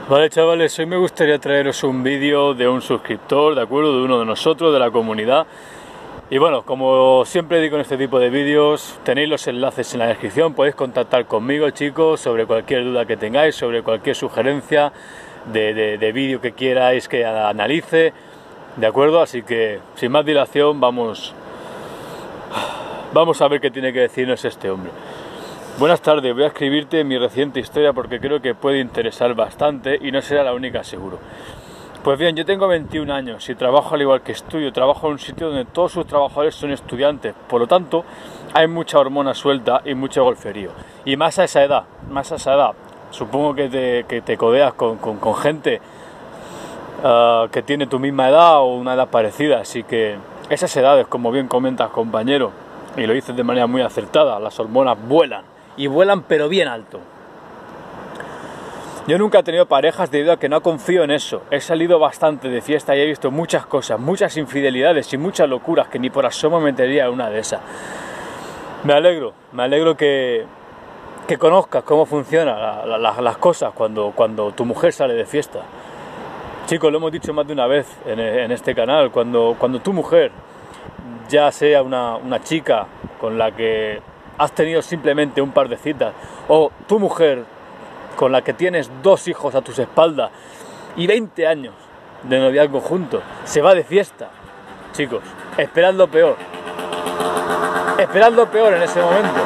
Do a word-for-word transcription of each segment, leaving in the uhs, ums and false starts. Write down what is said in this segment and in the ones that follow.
Vale, chavales, hoy me gustaría traeros un vídeo de un suscriptor, ¿de acuerdo? De uno de nosotros, de la comunidad. Y bueno, como siempre digo en este tipo de vídeos, tenéis los enlaces en la descripción, podéis contactar conmigo, chicos, sobre cualquier duda que tengáis, sobre cualquier sugerencia de, de, de vídeo que queráis que analice, ¿de acuerdo? Así que, sin más dilación, vamos, vamos a ver qué tiene que decirnos este hombre. Buenas tardes, voy a escribirte mi reciente historia porque creo que puede interesar bastante y no será la única, seguro. Pues bien, yo tengo veintiún años y trabajo al igual que estudio, trabajo en un sitio donde todos sus trabajadores son estudiantes, por lo tanto hay mucha hormona suelta y mucho golferío. Y más a esa edad, más a esa edad, supongo que te, que te codeas con, con, con gente uh, que tiene tu misma edad o una edad parecida, así que esas edades, como bien comentas, compañero, y lo dices de manera muy acertada, las hormonas vuelan. Y vuelan pero bien alto. Yo nunca he tenido parejas debido a que no confío en eso. He salido bastante de fiesta y he visto muchas cosas, muchas infidelidades y muchas locuras que ni por asomo metería en una de esas. Me alegro, me alegro que, que conozcas cómo funcionan la, la, las cosas cuando, cuando tu mujer sale de fiesta. Chicos, lo hemos dicho más de una vez en, en este canal, cuando, cuando tu mujer, ya sea una, una chica con la que has tenido simplemente un par de citas, o tu mujer con la que tienes dos hijos a tus espaldas y veinte años de noviazgo juntos, se va de fiesta, chicos, esperad lo peor, esperad lo peor en ese momento.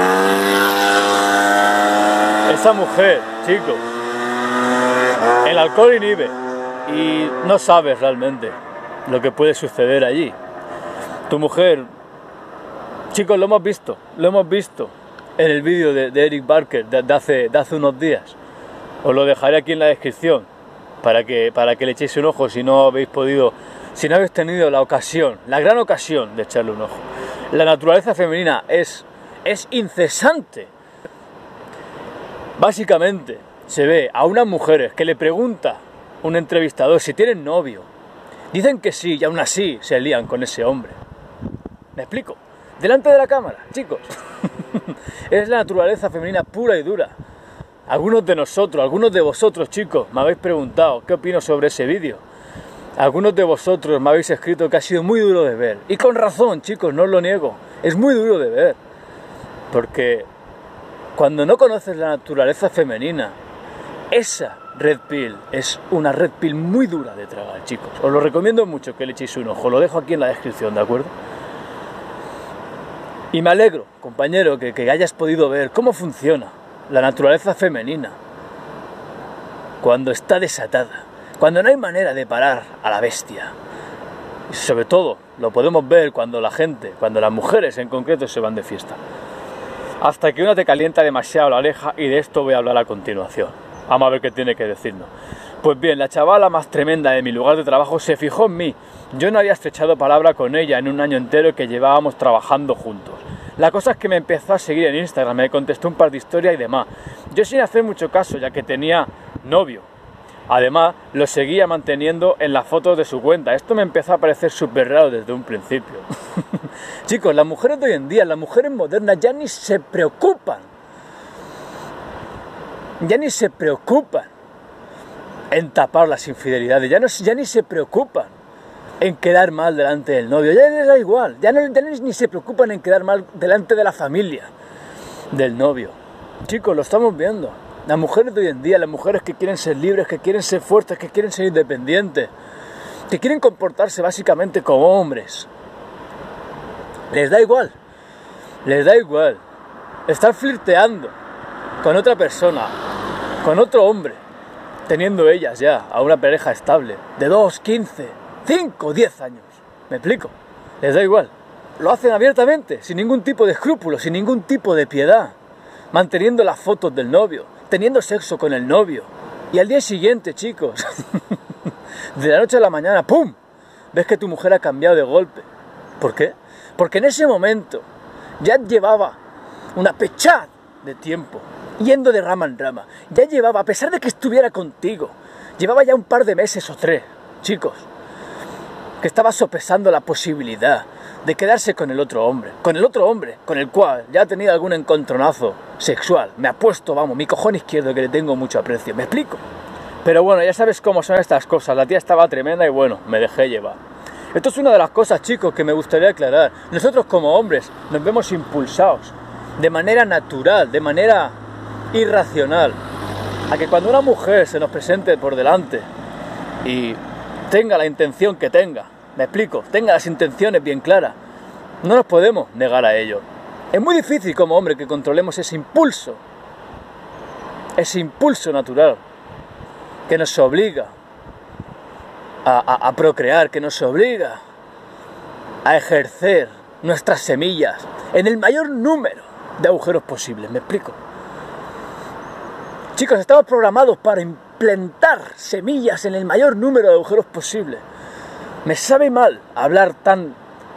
Esa mujer, chicos, el alcohol inhibe y no sabes realmente lo que puede suceder allí. Tu mujer, chicos, lo hemos visto, lo hemos visto en el vídeo de, de Eric Barker de, de, hace, de hace unos días. Os lo dejaré aquí en la descripción para que, para que le echéis un ojo si no habéis podido, si no habéis tenido la ocasión, la gran ocasión de echarle un ojo. La naturaleza femenina es, es incesante. Básicamente se ve a unas mujeres que le pregunta un entrevistador si tienen novio. Dicen que sí y aún así se lían con ese hombre. ¿Me explico? Delante de la cámara, chicos. Es la naturaleza femenina pura y dura. Algunos de nosotros, algunos de vosotros, chicos, me habéis preguntado qué opino sobre ese vídeo. Algunos de vosotros me habéis escrito que ha sido muy duro de ver. Y con razón, chicos, no os lo niego. Es muy duro de ver. Porque cuando no conoces la naturaleza femenina, esa red pill es una red pill muy dura de tragar, chicos. Os lo recomiendo mucho que le echéis un ojo. Lo dejo aquí en la descripción, ¿de acuerdo? Y me alegro, compañero, que, que hayas podido ver cómo funciona la naturaleza femenina cuando está desatada, cuando no hay manera de parar a la bestia. Y sobre todo, lo podemos ver cuando la gente, cuando las mujeres en concreto se van de fiesta. Hasta que una te calienta demasiado la oreja y de esto voy a hablar a continuación. Vamos a ver qué tiene que decirnos. Pues bien, la chavala más tremenda de mi lugar de trabajo se fijó en mí. Yo no había estrechado palabra con ella en un año entero que llevábamos trabajando juntos. La cosa es que me empezó a seguir en Instagram, me contestó un par de historias y demás. Yo sin hacer mucho caso, ya que tenía novio. Además, lo seguía manteniendo en las fotos de su cuenta. Esto me empezó a parecer súper raro desde un principio. Chicos, las mujeres de hoy en día, las mujeres modernas ya ni se preocupan. Ya ni se preocupan en tapar las infidelidades, ya, no, ya ni se preocupan en quedar mal delante del novio, ya les da igual, ya, no, ya ni se preocupan en quedar mal delante de la familia del novio. Chicos, lo estamos viendo. Las mujeres de hoy en día, las mujeres que quieren ser libres, que quieren ser fuertes, que quieren ser independientes, que quieren comportarse básicamente como hombres, les da igual, les da igual estar flirteando con otra persona, con otro hombre, teniendo ellas ya a una pareja estable de dos, quince, cinco, diez años. ¿Me explico? Les da igual. Lo hacen abiertamente, sin ningún tipo de escrúpulo, sin ningún tipo de piedad, manteniendo las fotos del novio, teniendo sexo con el novio. Y al día siguiente, chicos, de la noche a la mañana, ¡pum!, ves que tu mujer ha cambiado de golpe. ¿Por qué? Porque en ese momento ya llevaba una pechada de tiempo yendo de rama en rama. Ya llevaba, a pesar de que estuviera contigo, llevaba ya un par de meses o tres, chicos, que estaba sopesando la posibilidad de quedarse con el otro hombre, con el otro hombre, con el cual ya ha tenido algún encontronazo sexual. Me apuesto, vamos, mi cojón izquierdo, que le tengo mucho aprecio. ¿Me explico? Pero bueno, ya sabes cómo son estas cosas. La tía estaba tremenda y bueno, me dejé llevar. Esto es una de las cosas, chicos, que me gustaría aclarar. Nosotros como hombres nos vemos impulsados de manera natural, de manera irracional, a que cuando una mujer se nos presente por delante y tenga la intención que tenga, me explico, tenga las intenciones bien claras, no nos podemos negar a ello. Es muy difícil como hombre que controlemos ese impulso, ese impulso natural que nos obliga a, a, a procrear, que nos obliga a ejercer nuestras semillas en el mayor número de agujeros posibles, ¿me explico? Chicos, estamos programados para implantar semillas en el mayor número de agujeros posibles. Me sabe mal hablar tan,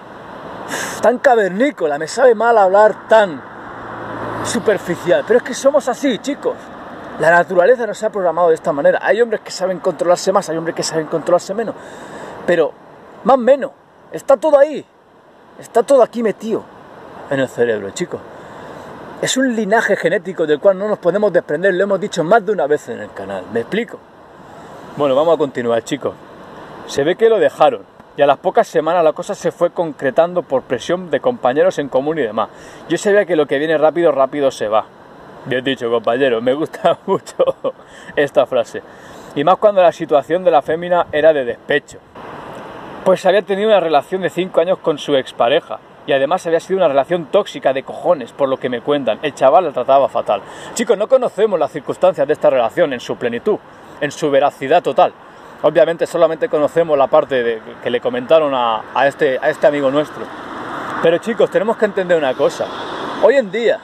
tan cavernícola, me sabe mal hablar tan superficial, pero es que somos así, chicos. La naturaleza nos ha programado de esta manera. Hay hombres que saben controlarse más, hay hombres que saben controlarse menos, pero más o menos, está todo ahí, está todo aquí metido en el cerebro, chicos. Es un linaje genético del cual no nos podemos desprender, lo hemos dicho más de una vez en el canal, ¿me explico? Bueno, vamos a continuar, chicos. Se ve que lo dejaron y a las pocas semanas la cosa se fue concretando por presión de compañeros en común y demás. Yo sabía que lo que viene rápido, rápido se va. Bien dicho, compañero, me gusta mucho esta frase. Y más cuando la situación de la fémina era de despecho. Pues había tenido una relación de cinco años con su expareja. Y además había sido una relación tóxica de cojones, por lo que me cuentan. El chaval la trataba fatal. Chicos, no conocemos las circunstancias de esta relación en su plenitud, en su veracidad total. Obviamente solamente conocemos la parte de, que le comentaron a, a, este, a este amigo nuestro. Pero chicos, tenemos que entender una cosa. Hoy en día,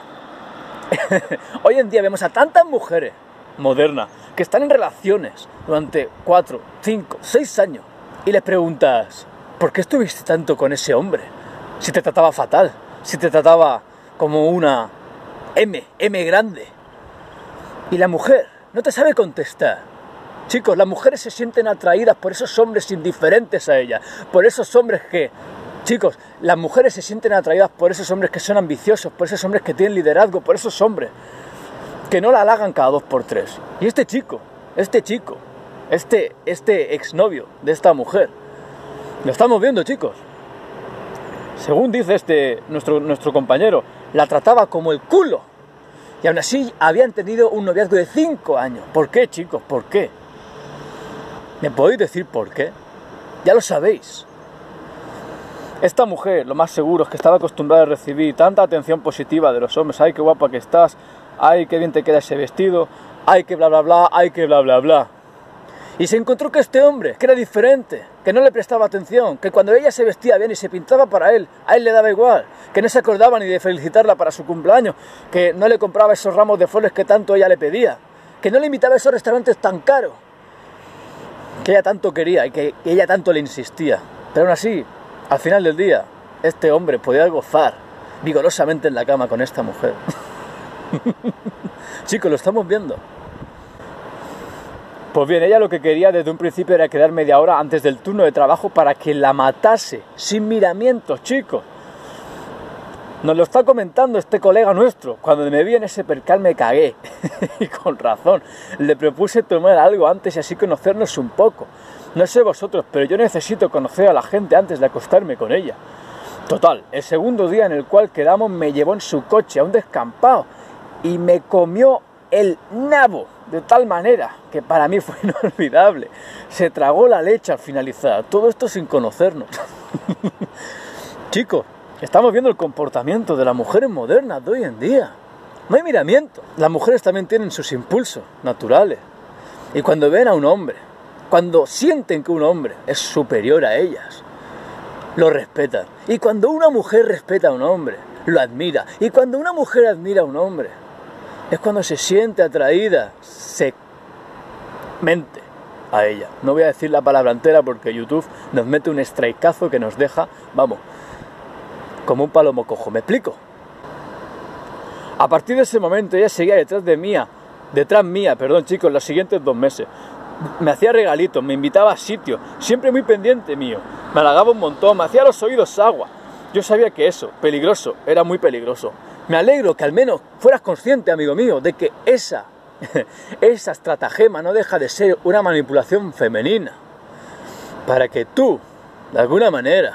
hoy en día vemos a tantas mujeres modernas que están en relaciones durante cuatro, cinco, seis años. Y les preguntas, ¿por qué estuviste tanto con ese hombre? Si te trataba fatal, si te trataba como una M, M grande. Y la mujer no te sabe contestar. Chicos, las mujeres se sienten atraídas por esos hombres indiferentes a ellas, por esos hombres que... Chicos, las mujeres se sienten atraídas por esos hombres que son ambiciosos, por esos hombres que tienen liderazgo, por esos hombres que no la halagan cada dos por tres. Y este chico, este chico, este, este exnovio de esta mujer, lo estamos viendo, chicos. Según dice este nuestro, nuestro compañero, la trataba como el culo. Y aún así habían tenido un noviazgo de cinco años. ¿Por qué, chicos? ¿Por qué? ¿Me podéis decir por qué? Ya lo sabéis. Esta mujer, lo más seguro es que estaba acostumbrada a recibir tanta atención positiva de los hombres. ¡Ay, qué guapa que estás! ¡Ay, qué bien te queda ese vestido! ¡Ay, qué bla, bla, bla! ¡Ay, qué bla, bla, bla! Y se encontró que este hombre, que era diferente, que no le prestaba atención, que cuando ella se vestía bien y se pintaba para él, a él le daba igual, que no se acordaba ni de felicitarla para su cumpleaños, que no le compraba esos ramos de flores que tanto ella le pedía, que no le invitaba a esos restaurantes tan caros, que ella tanto quería y que ella tanto le insistía. Pero aún así, al final del día, este hombre podía gozar vigorosamente en la cama con esta mujer. Chicos, lo estamos viendo. Pues bien, ella lo que quería desde un principio era quedar media hora antes del turno de trabajo para que la matase, sin miramientos, chicos. Nos lo está comentando este colega nuestro. Cuando me vi en ese percal me cagué. Y con razón. Le propuse tomar algo antes y así conocernos un poco. No sé vosotros, pero yo necesito conocer a la gente antes de acostarme con ella. Total, el segundo día en el cual quedamos me llevó en su coche a un descampado y me comió el nabo de tal manera que para mí fue inolvidable. Se tragó la leche al finalizar. Todo esto sin conocernos. Chicos, estamos viendo el comportamiento de las mujeres modernas de hoy en día. No hay miramiento. Las mujeres también tienen sus impulsos naturales. Y cuando ven a un hombre, cuando sienten que un hombre es superior a ellas, lo respetan. Y cuando una mujer respeta a un hombre, lo admira. Y cuando una mujer admira a un hombre, es cuando se siente atraída secamente a ella. No voy a decir la palabra entera porque YouTube nos mete un strikeazo que nos deja, vamos, como un palomo cojo. ¿Me explico? A partir de ese momento ella seguía detrás de mía, detrás mía, perdón chicos, los siguientes dos meses. Me hacía regalitos, me invitaba a sitios, siempre muy pendiente mío. Me halagaba un montón, me hacía los oídos agua. Yo sabía que eso, peligroso, era muy peligroso. Me alegro que al menos fueras consciente, amigo mío, de que esa esa estratagema no deja de ser una manipulación femenina para que tú, de alguna manera,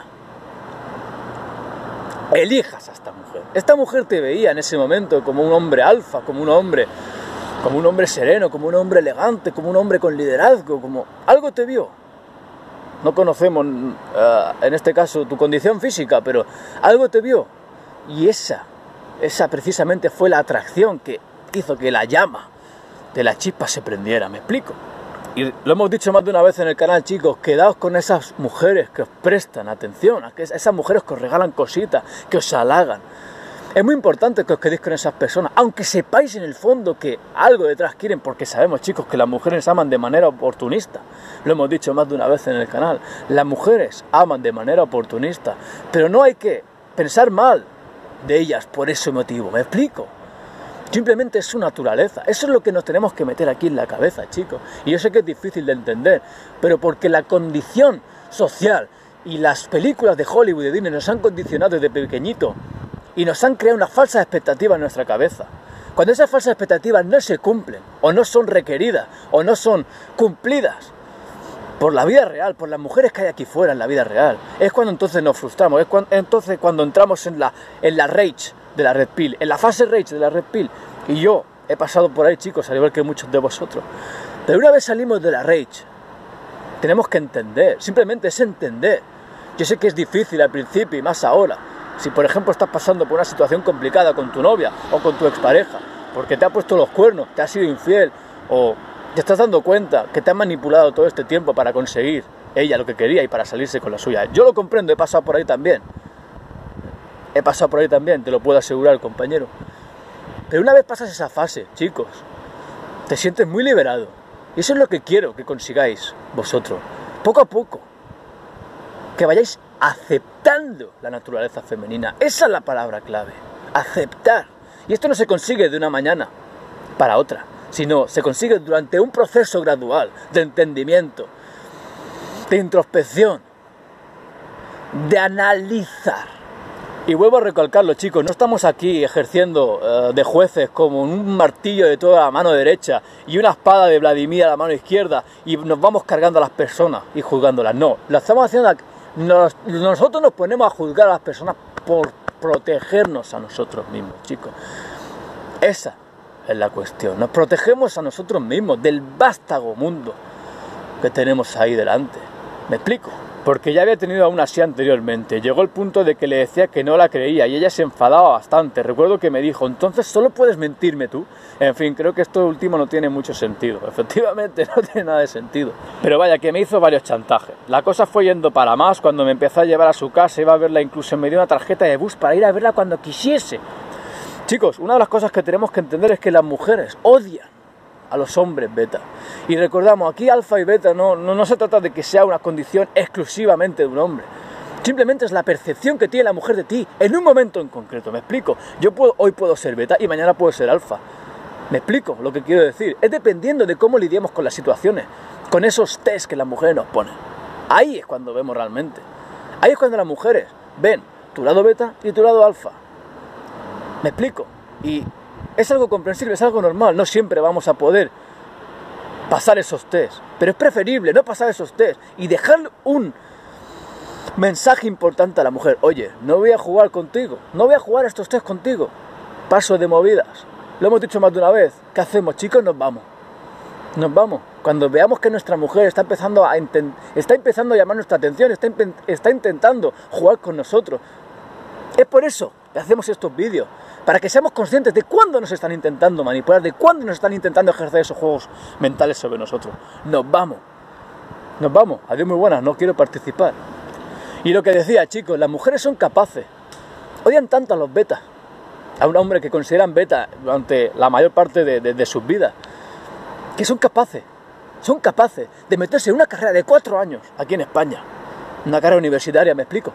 elijas a esta mujer. Esta mujer te veía en ese momento como un hombre alfa, como un hombre, como un hombre sereno, como un hombre elegante, como un hombre con liderazgo, como algo te vio. No conocemos, uh, en este caso, tu condición física, pero algo te vio. Y esa, esa precisamente fue la atracción que hizo que la llama de la chispa se prendiera, ¿me explico? Y lo hemos dicho más de una vez en el canal, chicos, quedaos con esas mujeres que os prestan atención, a esas mujeres que os regalan cositas, que os halagan. Es muy importante que os quedéis con esas personas, aunque sepáis en el fondo que algo detrás quieren, porque sabemos, chicos, que las mujeres aman de manera oportunista. Lo hemos dicho más de una vez en el canal. Las mujeres aman de manera oportunista, pero no hay que pensar mal de ellas por ese motivo, ¿me explico? Simplemente es su naturaleza. Eso es lo que nos tenemos que meter aquí en la cabeza, chicos. Y yo sé que es difícil de entender, pero porque la condición social y las películas de Hollywood y de Disney nos han condicionado desde pequeñito y nos han creado una falsa expectativa en nuestra cabeza. Cuando esas falsas expectativas no se cumplen, o no son requeridas, o no son cumplidas por la vida real, por las mujeres que hay aquí fuera en la vida real, es cuando entonces nos frustramos, es cuando, entonces cuando entramos en la, en la rage de la Red Pill, en la fase rage de la Red Pill. Y yo he pasado por ahí, chicos, al igual que muchos de vosotros. Pero una vez salimos de la rage, tenemos que entender, simplemente es entender. Yo sé que es difícil al principio y más ahora. Si por ejemplo estás pasando por una situación complicada con tu novia o con tu expareja, porque te ha puesto los cuernos, te ha sido infiel, o te estás dando cuenta que te ha manipulado todo este tiempo para conseguir ella lo que quería y para salirse con la suya. Yo lo comprendo, he pasado por ahí también. He pasado por ahí también, te lo puedo asegurar, compañero. Pero una vez pasas esa fase, chicos, te sientes muy liberado. Y eso es lo que quiero que consigáis vosotros, poco a poco. Que vayáis aceptando la naturaleza femenina. Esa es la palabra clave, aceptar. Y esto no se consigue de una mañana para otra, sino se consigue durante un proceso gradual de entendimiento, de introspección, de analizar. Y vuelvo a recalcarlo, chicos, no estamos aquí ejerciendo uh, de jueces como un martillo de toda la mano derecha y una espada de Vladimir a la mano izquierda y nos vamos cargando a las personas y juzgándolas. No, lo estamos haciendo, nos, nosotros nos ponemos a juzgar a las personas por protegernos a nosotros mismos, chicos. Esa es la cuestión, nos protegemos a nosotros mismos del vástago mundo que tenemos ahí delante. ¿Me explico? Porque ya había tenido a una así anteriormente. Llegó el punto de que le decía que no la creía y ella se enfadaba bastante. Recuerdo que me dijo, entonces solo puedes mentirme tú. En fin, creo que esto último no tiene mucho sentido. Efectivamente no tiene nada de sentido. Pero vaya, que me hizo varios chantajes. La cosa fue yendo para más. Cuando me empezó a llevar a su casa, iba a verla, incluso me dio una tarjeta de bus para ir a verla cuando quisiese. Chicos, una de las cosas que tenemos que entender es que las mujeres odian a los hombres beta. Y recordamos, aquí alfa y beta no, no, no se trata de que sea una condición exclusivamente de un hombre. Simplemente es la percepción que tiene la mujer de ti en un momento en concreto. ¿Me explico? Yo puedo, hoy puedo ser beta y mañana puedo ser alfa. ¿Me explico lo que quiero decir? Es dependiendo de cómo lidiemos con las situaciones, con esos test que las mujeres nos ponen. Ahí es cuando vemos realmente. Ahí es cuando las mujeres ven tu lado beta y tu lado alfa. ¿Me explico? Y es algo comprensible, es algo normal. No siempre vamos a poder pasar esos test, pero es preferible no pasar esos test y dejar un mensaje importante a la mujer. Oye, no voy a jugar contigo, no voy a jugar estos test contigo. Paso de movidas. Lo hemos dicho más de una vez. ¿Qué hacemos, chicos? Nos vamos. Nos vamos. Cuando veamos que nuestra mujer está empezando a, está empezando a llamar nuestra atención, está, está intentando jugar con nosotros. Es por eso que hacemos estos vídeos, para que seamos conscientes de cuándo nos están intentando manipular, de cuándo nos están intentando ejercer esos juegos mentales sobre nosotros. Nos vamos, nos vamos, adiós muy buenas, no quiero participar. Y lo que decía, chicos, las mujeres son capaces, odian tanto a los betas, a un hombre que consideran beta durante la mayor parte de, de, de sus vidas, que son capaces, son capaces de meterse en una carrera de cuatro años aquí en España, una carrera universitaria, me explico,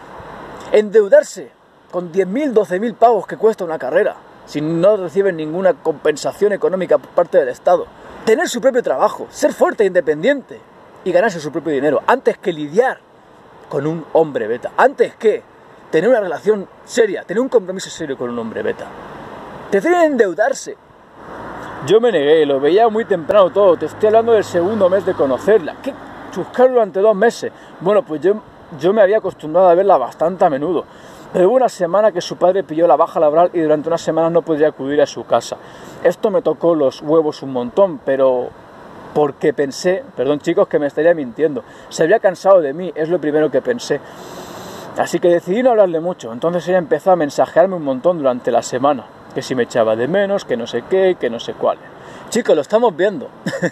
endeudarse con diez mil, doce mil pavos que cuesta una carrera, si no reciben ninguna compensación económica por parte del Estado. Tener su propio trabajo, ser fuerte e independiente y ganarse su propio dinero, antes que lidiar con un hombre beta, antes que tener una relación seria, tener un compromiso serio con un hombre beta. Prefieren endeudarse Yo me negué, lo veía muy temprano todo, te estoy hablando del segundo mes de conocerla. ¿Qué? Chuscar durante dos meses. Bueno, pues yo, yo me había acostumbrado a verla bastante a menudo. Pero hubo una semana que su padre pilló la baja laboral y durante una semana no podía acudir a su casa. Esto me tocó los huevos un montón, pero porque pensé, perdón chicos que me estaría mintiendo, se había cansado de mí, es lo primero que pensé. Así que decidí no hablarle mucho, entonces ella empezó a mensajearme un montón durante la semana, que si me echaba de menos, que no sé qué, que no sé cuál. Chicos, lo estamos viendo.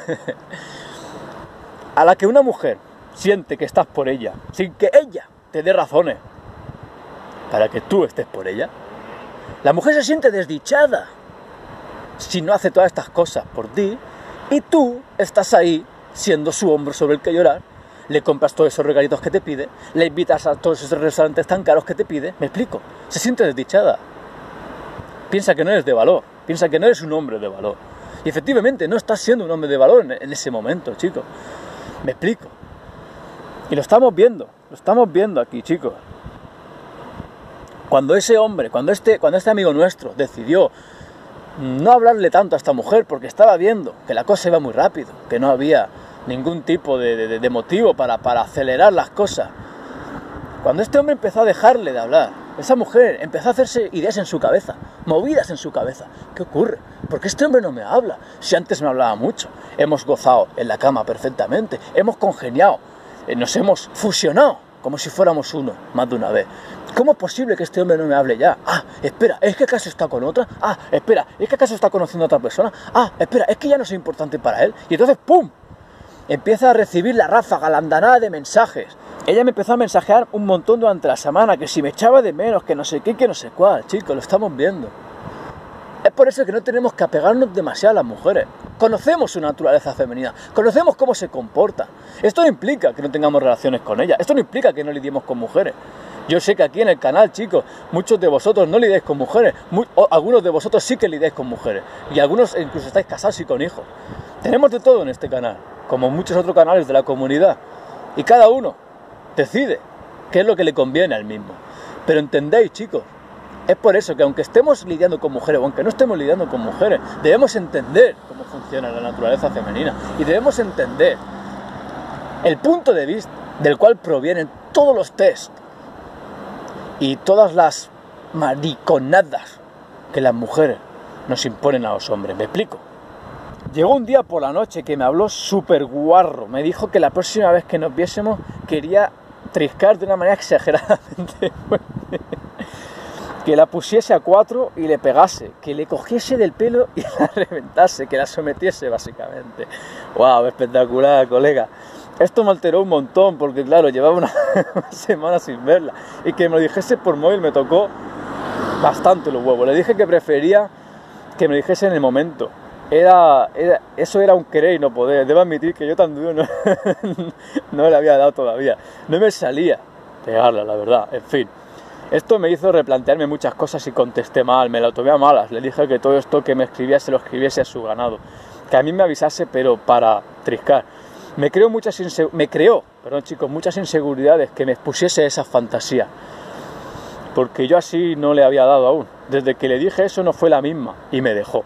A la que una mujer siente que estás por ella, sin que ella te dé razones para que tú estés por ella, la mujer se siente desdichada si no hace todas estas cosas por ti, y tú estás ahí siendo su hombro sobre el que llorar, le compras todos esos regalitos que te pide, le invitas a todos esos restaurantes tan caros que te pide, me explico, se siente desdichada, piensa que no eres de valor, piensa que no eres un hombre de valor, y efectivamente no estás siendo un hombre de valor en, en ese momento, chicos, me explico, y lo estamos viendo, lo estamos viendo aquí, chicos. Cuando ese hombre, cuando este, cuando este amigo nuestro decidió no hablarle tanto a esta mujer porque estaba viendo que la cosa iba muy rápido, que no había ningún tipo de, de, de motivo para, para acelerar las cosas, cuando este hombre empezó a dejarle de hablar, esa mujer empezó a hacerse ideas en su cabeza, movidas en su cabeza. ¿Qué ocurre? ¿Por qué este hombre no me habla? Si antes me hablaba mucho, hemos gozado en la cama perfectamente, hemos congeniado, nos hemos fusionado como si fuéramos uno, más de una vez. ¿Cómo es posible que este hombre no me hable ya? Ah, espera, ¿es que acaso está con otra? Ah, espera, ¿es que acaso está conociendo a otra persona? Ah, espera, ¿es que ya no soy importante para él? Y entonces, ¡pum!, empieza a recibir la ráfaga, la andanada de mensajes. Ella me empezó a mensajear un montón durante la semana, que si me echaba de menos, que no sé qué, que no sé cuál. Chicos, lo estamos viendo. Es por eso que no tenemos que apegarnos demasiado a las mujeres. Conocemos su naturaleza femenina, conocemos cómo se comporta. Esto no implica que no tengamos relaciones con ella, esto no implica que no lidiemos con mujeres. Yo sé que aquí en el canal, chicos, muchos de vosotros no lidiáis con mujeres, muy, o algunos de vosotros sí que lidiáis con mujeres, y algunos incluso estáis casados y con hijos. Tenemos de todo en este canal, como muchos otros canales de la comunidad, y cada uno decide qué es lo que le conviene al mismo. Pero entendéis, chicos, es por eso que aunque estemos lidiando con mujeres o aunque no estemos lidiando con mujeres, debemos entender cómo funciona la naturaleza femenina y debemos entender el punto de vista del cual provienen todos los test y todas las mariconadas que las mujeres nos imponen a los hombres. ¿Me explico? Llegó un día por la noche que me habló súper guarro. Me dijo que la próxima vez que nos viésemos quería triscar de una manera exageradamente fuerte. Que la pusiese a cuatro y le pegase, que le cogiese del pelo y la reventase, que la sometiese básicamente. ¡Wow! Espectacular, colega. Esto me alteró un montón porque, claro, llevaba una semana sin verla. Y que me lo dijese por móvil me tocó bastante los huevos. Le dije que prefería que me lo dijese en el momento. Era, era, eso era un querer y no poder. Debo admitir que yo tan duro no, no le había dado todavía. No me salía pegarla, la verdad. En fin. Esto me hizo replantearme muchas cosas y contesté mal, me lo tomé a malas. Le dije que todo esto que me escribía se lo escribiese a su ganado. Que a mí me avisase, pero para triscar. Me creó muchas insegu- me creó, perdón chicos, muchas inseguridades que me expusiese esa fantasía. Porque yo así no le había dado aún. Desde que le dije eso no fue la misma y me dejó.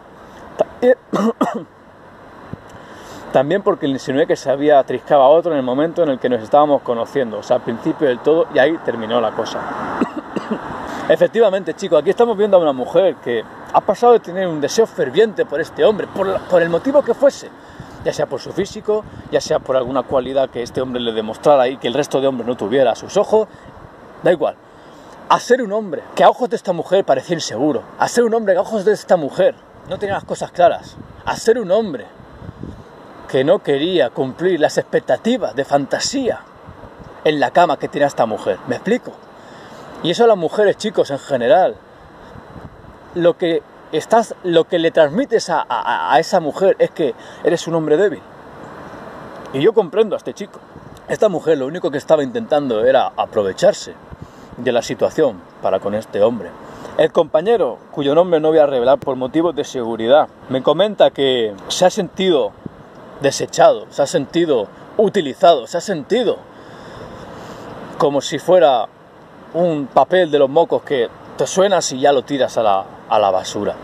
También porque le insinué que se había triscado a otro en el momento en el que nos estábamos conociendo. O sea, al principio del todo, y ahí terminó la cosa. Efectivamente, chicos, aquí estamos viendo a una mujer que ha pasado de tener un deseo ferviente por este hombre, por, la, por el motivo que fuese, ya sea por su físico, ya sea por alguna cualidad que este hombre le demostrara y que el resto de hombres no tuviera a sus ojos, da igual, a ser un hombre que a ojos de esta mujer parecía inseguro, a ser un hombre que a ojos de esta mujer no tenía las cosas claras, a ser un hombre que no quería cumplir las expectativas de fantasía en la cama que tenía esta mujer, ¿me explico? Y eso a las mujeres, chicos, en general, lo que estás, lo que le transmites a, a, a esa mujer es que eres un hombre débil. Y yo comprendo a este chico. Esta mujer lo único que estaba intentando era aprovecharse de la situación para con este hombre. El compañero, cuyo nombre no voy a revelar por motivos de seguridad, me comenta que se ha sentido desechado, se ha sentido utilizado, se ha sentido como si fuera un papel de los mocos que te suenas y ya lo tiras a la, a la basura.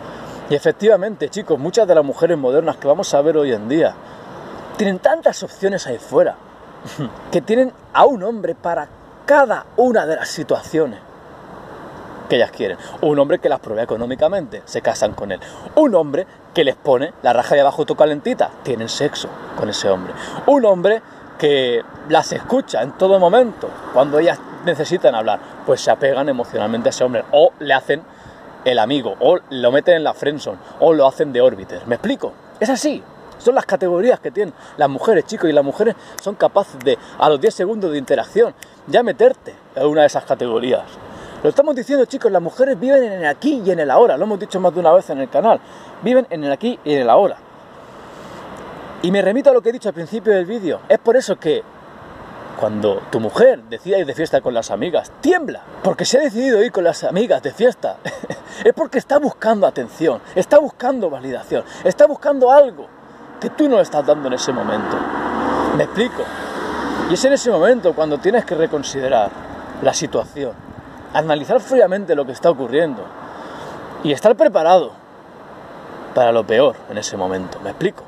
Y efectivamente, chicos, muchas de las mujeres modernas que vamos a ver hoy en día tienen tantas opciones ahí fuera, que tienen a un hombre para cada una de las situaciones que ellas quieren. Un hombre que las provee económicamente, se casan con él. Un hombre que les pone la raja de abajo todo calentita, tienen sexo con ese hombre. Un hombre que las escucha en todo momento, cuando ellas necesitan hablar, pues se apegan emocionalmente a ese hombre, o le hacen el amigo, o lo meten en la friendzone, o lo hacen de órbiter. ¿Me explico? Es así. Son las categorías que tienen las mujeres, chicos, y las mujeres son capaces de, a los diez segundos de interacción, ya meterte en una de esas categorías. Lo estamos diciendo, chicos, las mujeres viven en el aquí y en el ahora, lo hemos dicho más de una vez en el canal, viven en el aquí y en el ahora. Y me remito a lo que he dicho al principio del vídeo, es por eso que cuando tu mujer decida ir de fiesta con las amigas, tiembla, porque se ha decidido ir con las amigas de fiesta, es porque está buscando atención, está buscando validación, está buscando algo que tú no le estás dando en ese momento. ¿Me explico? Y es en ese momento cuando tienes que reconsiderar la situación, analizar fríamente lo que está ocurriendo y estar preparado para lo peor en ese momento. ¿Me explico?